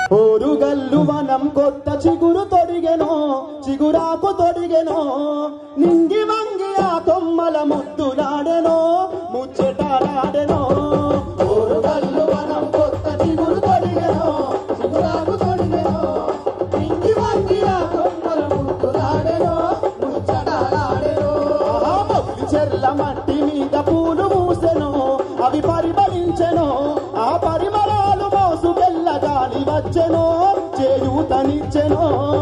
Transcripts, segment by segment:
ఓరుగల్లు వనం కొత్త చిగురు తొడిగెనో చిగురాకు తొడిగెనో నింగి వంగి ఆ కొమ్మల ముద్దులాడెనో ముచ్చటాడెనో ఓరుగల్లు వనం కొత్త చిగురు తొడిగెనో చిగురాకు తొడిగెనో నింగి వంగి ఆ కొమ్మల ముద్దులాడెనో ముచ్చటాడెనో మొగ్గు చెర్ల మట్టి మీద పూలు మూసెనో అవి పరిమళించెనో ఆ పరిమళాలు మోసు గాలి వచ్చెనో చేయూతనిచ్చెనో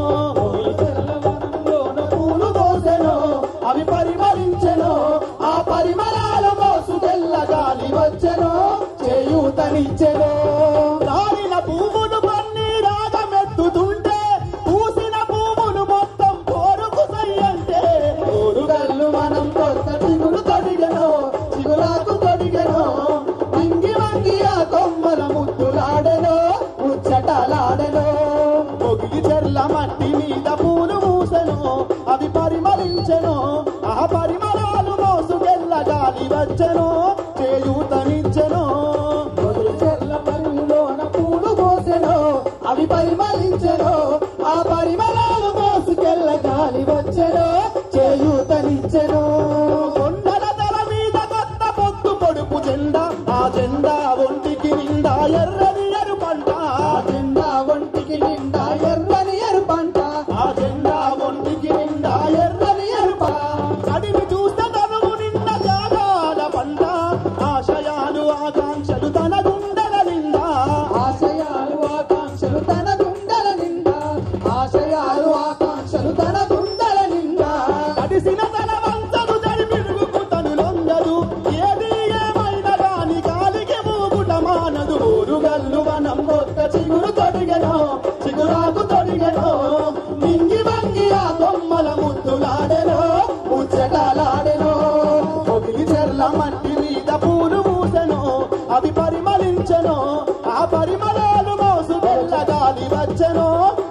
పూలు దోసెనో అవి పరిమళించెనో ఆ పరిమళాలు మోసు గాలి వచ్చెనో చేయూతనిచ్చెనో రాలిన పువ్వులు కొన్ని రాగమెత్తుతుంటే పూసిన పువ్వులు మొత్తం కోరుకు సయ్యంటే ఓరుగల్లు మనం కొత్త చిగురు తొడిగెనో చిగురాకు తొడిగెనో వంగి వంగి ఆ కొమ్మల ముద్దులాడెనో ముచ్చటలాడెనో మొగిలి చెర్ల మట్టి మీద పూలు మూసెనో అవి పరిమళించెనో ఆ పరిమళాలు మోసుకెళ్ళ గాలి వచ్చెనో చేయూతనిచ్చెనో మొగిలి చెర్ల పరిలోన పూలు పోసెనో అవి పరిమళించెనో ఆ పరిమళాలు మోసుకెళ్ళ గాలి వచ్చెనో చేయూతనిచ్చెనో కొండల తల మీద కొత్త పొద్దు పొడుపు జెండా ఆ జెండా ఒంటికి నిండా ఎర్రని ఎరుపంట ఆ జెండా ఒంటికి నిండా ఎర్రని ఎరుపంట ఆ జెండా ఒంటికి నిండా ఎర్రని ఎరుప అడివి చూస్తే తనువు నిండా త్యాగాల పంట ఆశయాలు ఆకాంక్షలు తన గుండెల నిండా ఆశయాలు ఆకాంక్షలు తన గుండెల నిండా ఆశయాలు ఆకాంక్షలు తన గుండెల నిండా అడిసిన తన వంచను జరిపిడుగు తను లొంగదు ఏది ఏమైనా రాని గాలికి మూగుట మానదు ఓరుగల్లు వనం కొత్త చిగురు తొడిగెనో చిగురాకు తొడిగెనో నింగి వంగి ఆ కొమ్మల ముద్దులాడెనో ముచ్చటలాడెనో మొగిలి చెర్ల మట్టి మీద పూలు మూసెనో అవి పరిమళించెనో ఆ పరిమళాలు మోసు గాలి వచ్చెనో